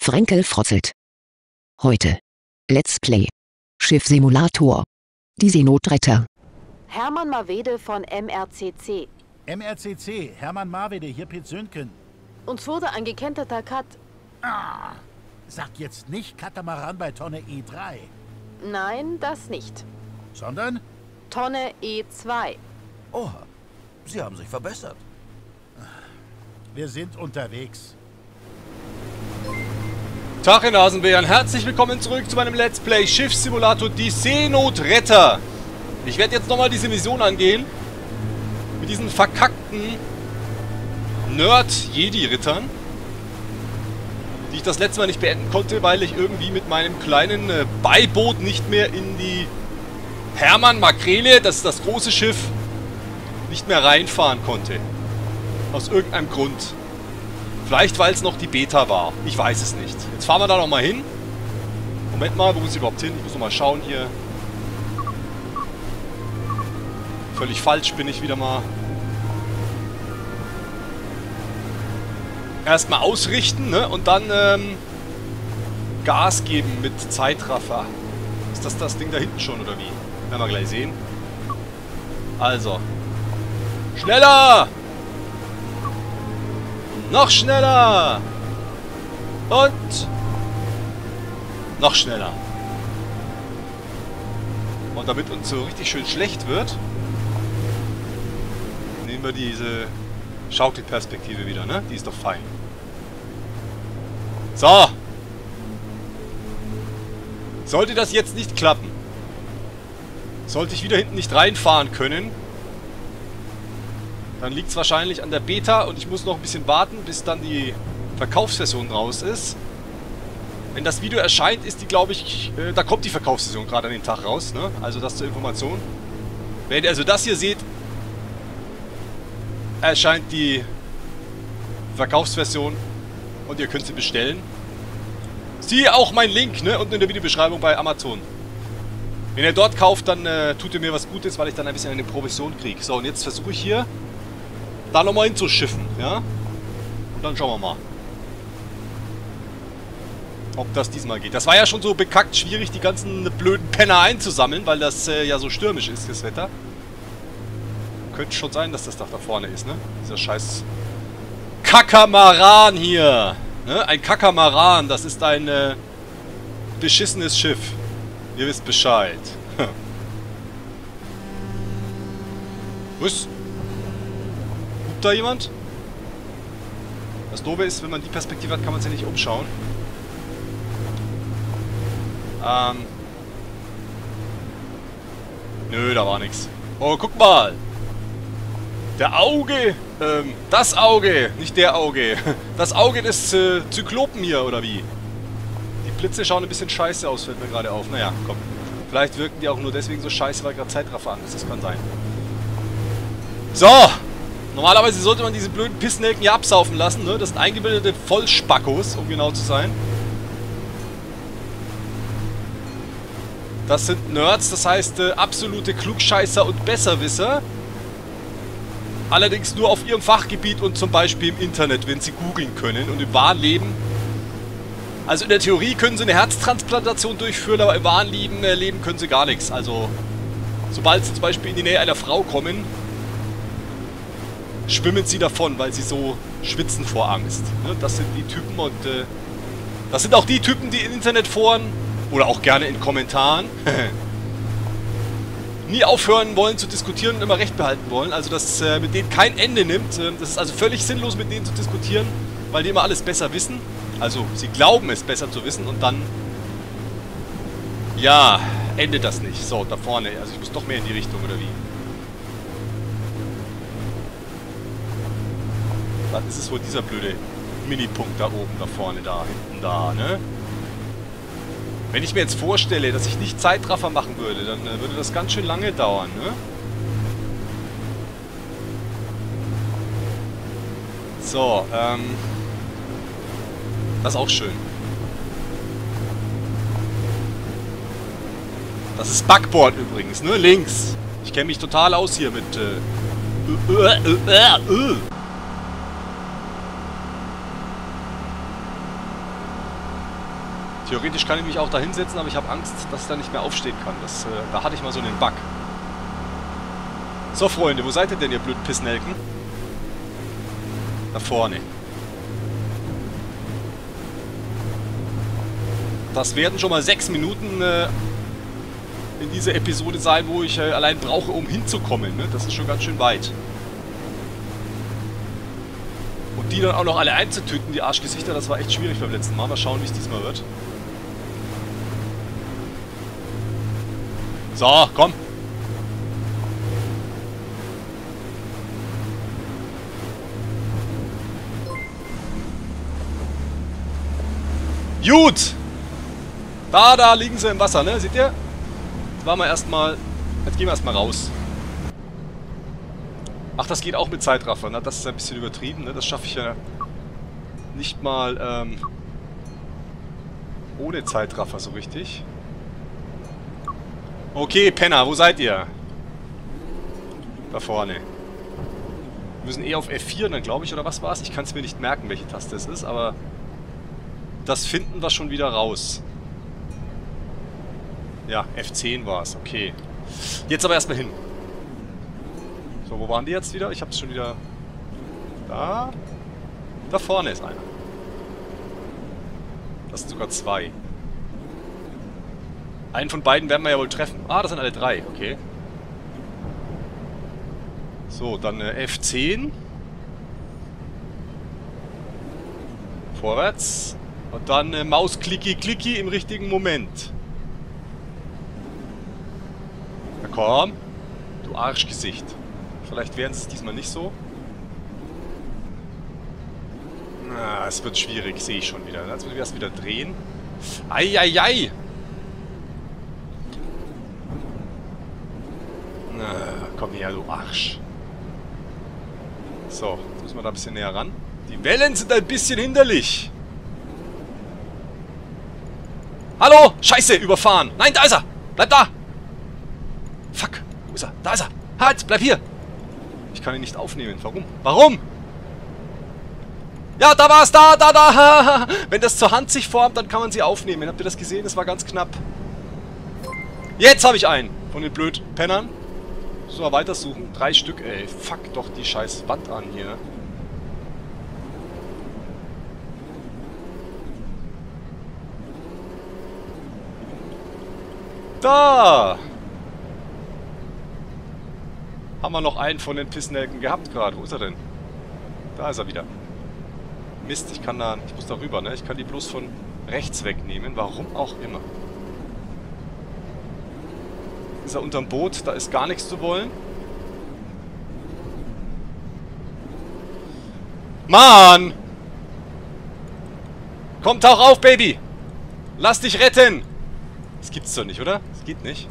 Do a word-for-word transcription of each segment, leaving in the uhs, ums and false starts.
Frenkel frotzelt. Heute. Let's Play. Schiffsimulator. Die Seenotretter. Hermann Mawede von M R C C. M R C C, Hermann Mawede, hier Piet Sönken. Uns wurde ein gekenterter Kat... Ah, sag jetzt nicht Katamaran bei Tonne E drei. Nein, das nicht. Sondern? Tonne E zwei. Oha, Sie haben sich verbessert. Wir sind unterwegs. Tag, ihr Nasenbären. Herzlich willkommen zurück zu meinem Let's Play Schiffssimulator Die Seenotretter. Ich werde jetzt nochmal diese Mission angehen. Mit diesen verkackten Nerd-Jedi-Rittern. Die ich das letzte Mal nicht beenden konnte, weil ich irgendwie mit meinem kleinen äh, Beiboot nicht mehr in die Hermann Makrele, das ist das große Schiff, nicht mehr reinfahren konnte. Aus irgendeinem Grund. Vielleicht, weil es noch die Beta war. Ich weiß es nicht. Jetzt fahren wir da nochmal hin. Moment mal, wo muss ich überhaupt hin? Ich muss nochmal schauen hier. Völlig falsch bin ich wieder mal. Erstmal ausrichten, ne? Und dann ähm, Gas geben mit Zeitraffer. Ist das das Ding da hinten schon, oder wie? Werden wir gleich sehen. Also. Schneller! Noch schneller! Und noch schneller. Und damit uns so richtig schön schlecht wird, nehmen wir diese Schaukelperspektive wieder, ne? Die ist doch fein. So! Sollte das jetzt nicht klappen, sollte ich wieder hinten nicht reinfahren können, dann liegt es wahrscheinlich an der Beta und ich muss noch ein bisschen warten, bis dann die Verkaufsversion raus ist. Wenn das Video erscheint, ist die, glaube ich, äh, da kommt die Verkaufsversion gerade an den Tag raus, ne? Also das zur Information. Wenn ihr also das hier seht, erscheint die Verkaufsversion und ihr könnt sie bestellen. Siehe auch mein Link, ne? Unten in der Videobeschreibung bei Amazon. Wenn ihr dort kauft, dann äh, tut ihr mir was Gutes, weil ich dann ein bisschen eine Provision kriege. So, und jetzt versuche ich hier da nochmal hinzuschiffen, ja? Und dann schauen wir mal, ob das diesmal geht. Das war ja schon so bekackt schwierig, die ganzen blöden Penner einzusammeln, weil das äh, ja so stürmisch ist, das Wetter. Könnte schon sein, dass das da vorne ist, ne? Dieser scheiß Kakamaran hier. Ne? Ein Kakamaran, das ist ein äh, beschissenes Schiff. Ihr wisst Bescheid. Was? Hupt da jemand? Das Doofe ist, wenn man die Perspektive hat, kann man sich ja nicht umschauen. Ähm. Nö, da war nichts. Oh, guck mal! Der Auge! Ähm, das Auge! Nicht der Auge! Das Auge des äh, Zyklopen hier, oder wie? Die Blitze schauen ein bisschen scheiße aus, fällt mir gerade auf. Naja, komm. Vielleicht wirken die auch nur deswegen so scheiße, weil gerade Zeitraffer an ist. Das kann sein. So! Normalerweise sollte man diese blöden Pissnelken ja absaufen lassen, ne? Das sind eingebildete Vollspackos, um genau zu sein. Das sind Nerds, das heißt äh, absolute Klugscheißer und Besserwisser. Allerdings nur auf ihrem Fachgebiet und zum Beispiel im Internet, wenn sie googeln können. Und im wahren Leben... Also in der Theorie können sie eine Herztransplantation durchführen, aber im wahren Leben, äh, Leben können sie gar nichts. Also, sobald sie zum Beispiel in die Nähe einer Frau kommen, schwimmen sie davon, weil sie so schwitzen vor Angst. Ne? Das sind die Typen und... Äh, das sind auch die Typen, die in Internetforen oder auch gerne in Kommentaren nie aufhören wollen zu diskutieren und immer Recht behalten wollen. Also, dass äh, mit denen kein Ende nimmt. Äh, das ist also völlig sinnlos, mit denen zu diskutieren, weil die immer alles besser wissen. Also, sie glauben es besser zu wissen und dann... Ja, endet das nicht. So, da vorne. Also, ich muss doch mehr in die Richtung, oder wie? Dann ist es wohl dieser blöde Minipunkt da oben, da vorne, da hinten, da, ne? Wenn ich mir jetzt vorstelle, dass ich nicht Zeitraffer machen würde, dann äh, würde das ganz schön lange dauern, ne? So, ähm... das ist auch schön. Das ist Backboard übrigens, ne? Links. Ich kenne mich total aus hier mit, äh... äh, äh, äh, äh. Theoretisch kann ich mich auch da hinsetzen, aber ich habe Angst, dass ich da nicht mehr aufstehen kann. Das, äh, da hatte ich mal so einen Bug. So, Freunde, wo seid ihr denn, ihr blöden Pissnelken? Da vorne. Das werden schon mal sechs Minuten äh, in dieser Episode sein, wo ich äh, allein brauche, um hinzukommen. Ne? Das ist schon ganz schön weit. Und die dann auch noch alle einzutüten, die Arschgesichter, das war echt schwierig beim letzten Mal. Mal schauen, wie es diesmal wird. So, komm. Gut. Da, da liegen sie im Wasser, ne? Seht ihr? Jetzt waren wir erstmal. Jetzt gehen wir erstmal raus. Ach, das geht auch mit Zeitraffer, ne? Das ist ein bisschen übertrieben, ne? Das schaffe ich ja nicht mal ähm, ohne Zeitraffer so richtig. Okay, Penner, wo seid ihr? Da vorne. Wir müssen eh auf F vier dann, glaube ich, oder was war es? Ich kann es mir nicht merken, welche Taste es ist, aber das finden wir schon wieder raus. Ja, F zehn war es, okay. Jetzt aber erstmal hin. So, wo waren die jetzt wieder? Ich habe es schon wieder... Da. Da vorne ist einer. Das sind sogar zwei. Einen von beiden werden wir ja wohl treffen. Ah, das sind alle drei, okay. So, dann äh, F zehn. Vorwärts. Und dann äh, Maus klicki klicki im richtigen Moment. Na komm. Du Arschgesicht. Vielleicht werden sie es diesmal nicht so. Na, es wird schwierig, sehe ich schon wieder. Jetzt müssen wir erst wieder drehen. Eieiei! Na, komm her, du Arsch. So, jetzt müssen wir da ein bisschen näher ran. Die Wellen sind ein bisschen hinderlich. Hallo! Scheiße, überfahren! Nein, da ist er! Bleib da! Fuck, wo ist er? Da ist er! Halt, bleib hier! Ich kann ihn nicht aufnehmen. Warum? Warum? Ja, da war es! Da, da, da! Wenn das zur Hand sich formt, dann kann man sie aufnehmen. Habt ihr das gesehen? Das war ganz knapp. Jetzt habe ich einen von den blöd Pennern. So, mal weitersuchen. Drei Stück, ey. Fuck doch die scheiß Wand an hier. Da! Haben wir noch einen von den Pissnelken gehabt gerade. Wo ist er denn? Da ist er wieder. Mist, ich kann da... Ich muss da rüber, ne? Ich kann die bloß von rechts wegnehmen. Warum auch immer. Ist er unterm Boot? Da ist gar nichts zu wollen. Mann! Komm, tauch auf, Baby! Lass dich retten! Das gibt's doch nicht, oder? Das geht nicht.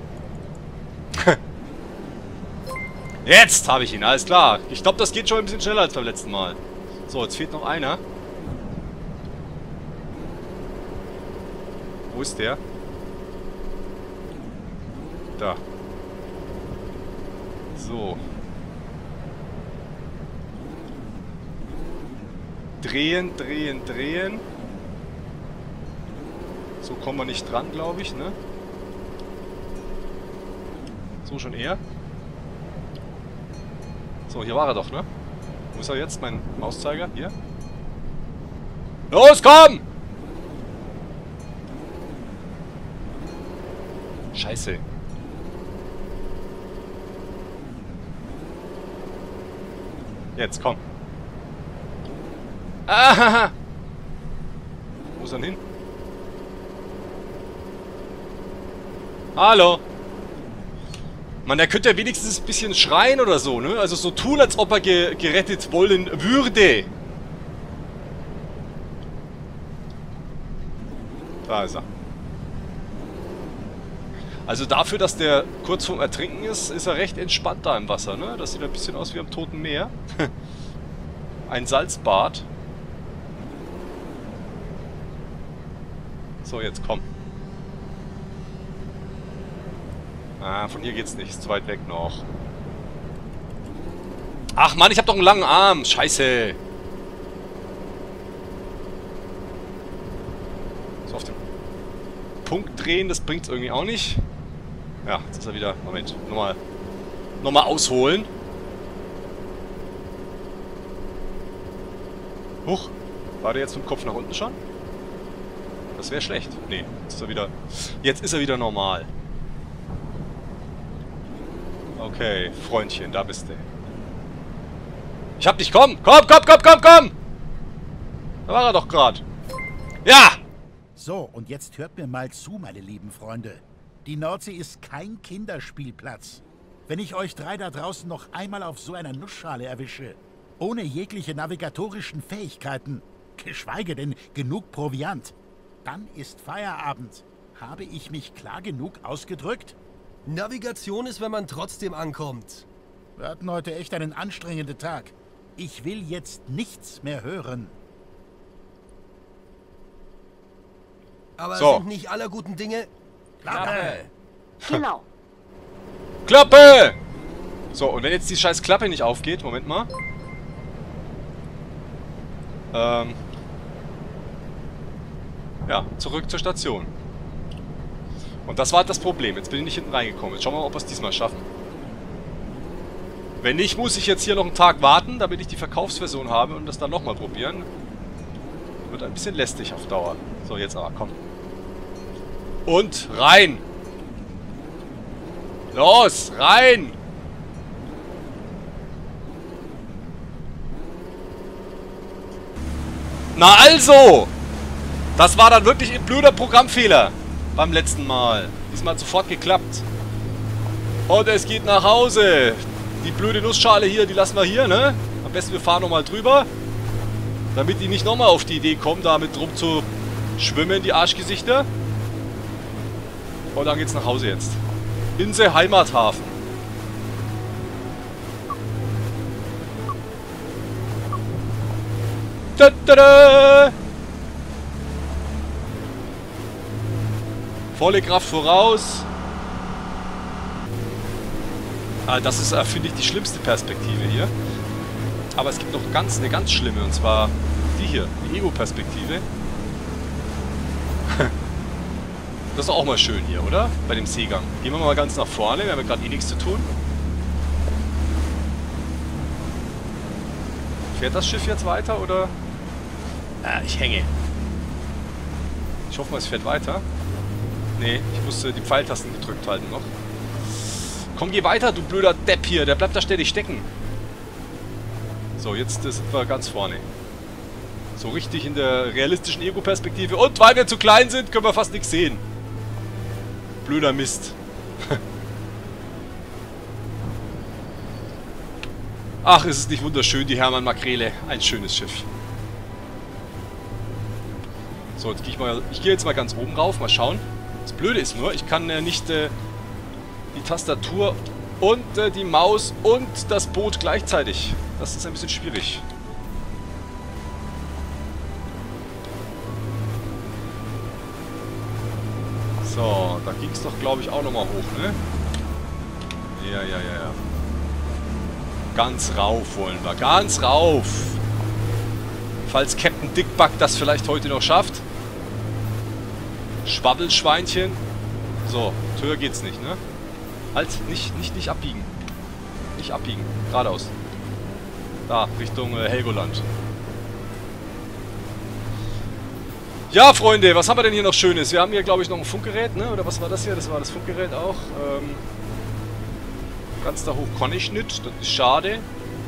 Jetzt habe ich ihn, alles klar. Ich glaube, das geht schon ein bisschen schneller als beim letzten Mal. So, jetzt fehlt noch einer. Wo ist der? Da. So. Drehen, drehen, drehen. So kommen wir nicht dran, glaube ich, ne? So schon eher. So, hier war er doch, ne? Wo ist er jetzt? Mein Mauszeiger? Hier? Los, komm! Scheiße. Jetzt, komm. Ah! Wo ist er denn hin? Hallo? Man, der könnte ja wenigstens ein bisschen schreien oder so, ne? Also so tun, als ob er ge gerettet wollen würde. Da ist er. Also dafür, dass der kurz vorm Ertrinken ist, ist er recht entspannt da im Wasser, ne? Das sieht ein bisschen aus wie am Toten Meer. Ein Salzbad. So, jetzt komm. Ah, von hier geht's nicht. Ist zu weit weg noch. Ach Mann, ich hab doch einen langen Arm. Scheiße. So, auf den Punkt drehen, das bringt irgendwie auch nicht. Ja, jetzt ist er wieder... Moment, nochmal... Nochmal ausholen. Huch, war der jetzt mit dem Kopf nach unten schon? Das wäre schlecht. Nee, jetzt ist er wieder... Jetzt ist er wieder normal. Okay, Freundchen, da bist du. Ich hab dich, komm! Komm, komm, komm, komm, komm! Da war er doch gerade. Ja! So, und jetzt hört mir mal zu, meine lieben Freunde. Die Nordsee ist kein Kinderspielplatz. Wenn ich euch drei da draußen noch einmal auf so einer Nussschale erwische, ohne jegliche navigatorischen Fähigkeiten, geschweige denn genug Proviant, dann ist Feierabend. Habe ich mich klar genug ausgedrückt? Navigation ist, wenn man trotzdem ankommt. Wir hatten heute echt einen anstrengenden Tag. Ich will jetzt nichts mehr hören. Aber So. sind nicht aller guten Dinge... Klappe! Genau. Klappe! So, und wenn jetzt die scheiß Klappe nicht aufgeht, Moment mal. Ähm. Ja, zurück zur Station. Und das war das Problem. Jetzt bin ich nicht hinten reingekommen. Jetzt schauen wir mal, ob wir es diesmal schaffen. Wenn nicht, muss ich jetzt hier noch einen Tag warten, damit ich die Verkaufsversion habe und das dann nochmal probieren. Wird ein bisschen lästig auf Dauer. So, jetzt aber, komm. Und rein! Los, rein! Na also! Das war dann wirklich ein blöder Programmfehler beim letzten Mal. Diesmal hat sofort geklappt. Und es geht nach Hause. Die blöde Nussschale hier, die lassen wir hier, ne? Am besten wir fahren nochmal drüber. Damit die nicht nochmal auf die Idee kommen, damit rum zu schwimmen, die Arschgesichter. Und dann geht's nach Hause jetzt. Insel Heimathafen. Da, da, da. Volle Kraft voraus. Ah, das ist, äh, finde ich, die schlimmste Perspektive hier. Aber es gibt noch ganz, eine ganz schlimme, und zwar die hier, die Ego-Perspektive. Das ist auch mal schön hier, oder? Bei dem Seegang. Gehen wir mal ganz nach vorne, wir haben ja gerade eh nichts zu tun. Fährt das Schiff jetzt weiter, oder? Ah, ich hänge. Ich hoffe mal, es fährt weiter. Nee, ich musste die Pfeiltasten gedrückt halten noch. Komm, geh weiter, du blöder Depp hier. Der bleibt da ständig stecken. So, jetzt sind wir ganz vorne. So richtig in der realistischen Ego-Perspektive. Und weil wir zu klein sind, können wir fast nichts sehen. Blöder Mist. Ach, ist es nicht wunderschön, die Hermann Makrele. Ein schönes Schiff. So, jetzt gehe ich mal. Ich gehe jetzt mal ganz oben rauf, mal schauen. Das Blöde ist nur, ich kann äh, nicht äh, die Tastatur und äh, die Maus und das Boot gleichzeitig. Das ist ein bisschen schwierig. So, da ging es doch, glaube ich, auch nochmal hoch, ne? Ja, ja, ja, ja. Ganz rauf wollen wir. Ganz rauf. Falls Captain Dickback das vielleicht heute noch schafft. Schwabbelschweinchen. So, höher geht's nicht, ne? Halt, nicht, nicht, nicht abbiegen. Nicht abbiegen. Geradeaus. Da, Richtung äh, Helgoland. Ja, Freunde, was haben wir denn hier noch Schönes? Wir haben hier, glaube ich, noch ein Funkgerät, ne? Oder was war das hier? Das war das Funkgerät auch. Ähm, ganz da hoch kann ich nicht. Das ist schade.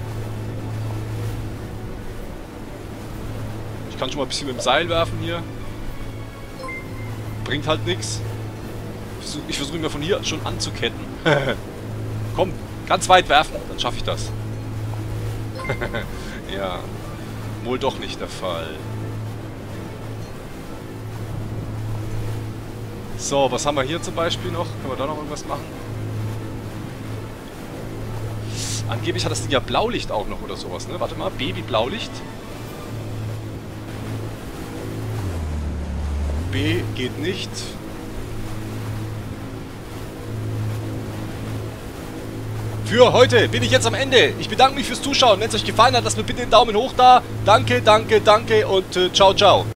Ich kann schon mal ein bisschen mit dem Seil werfen hier. Bringt halt nichts. Ich versuche ihn mir von hier schon anzuketten. Komm, ganz weit werfen, dann schaffe ich das. Ja, wohl doch nicht der Fall. So, was haben wir hier zum Beispiel noch? Können wir da noch irgendwas machen? Angeblich hat das Ding ja Blaulicht auch noch oder sowas, ne? Warte mal, Baby Blaulicht. B geht nicht. Für heute bin ich jetzt am Ende. Ich bedanke mich fürs Zuschauen. Wenn es euch gefallen hat, lasst mir bitte einen Daumen hoch da. Danke, danke, danke und äh, ciao, ciao.